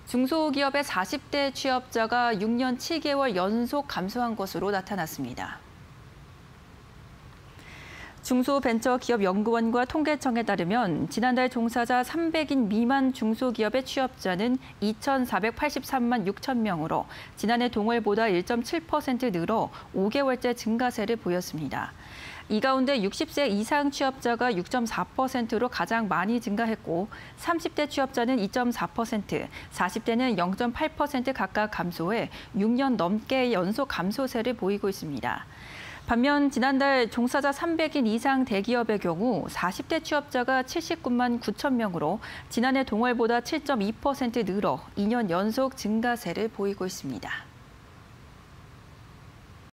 중소기업의 40대 취업자가 6년 7개월 연속 감소한 것으로 나타났습니다. 중소벤처기업연구원과 통계청에 따르면 지난달 종사자 300인 미만 중소기업의 취업자는 2,483만 6천 명으로 지난해 동월보다 1.7% 늘어 5개월째 증가세를 보였습니다. 이 가운데 60세 이상 취업자가 6.4%로 가장 많이 증가했고 30대 취업자는 2.4%, 40대는 0.8% 각각 감소해 6년 넘게 연속 감소세를 보이고 있습니다. 반면 지난달 종사자 300인 이상 대기업의 경우 40대 취업자가 79만 9천 명으로 지난해 동월보다 7.2% 늘어 2년 연속 증가세를 보이고 있습니다.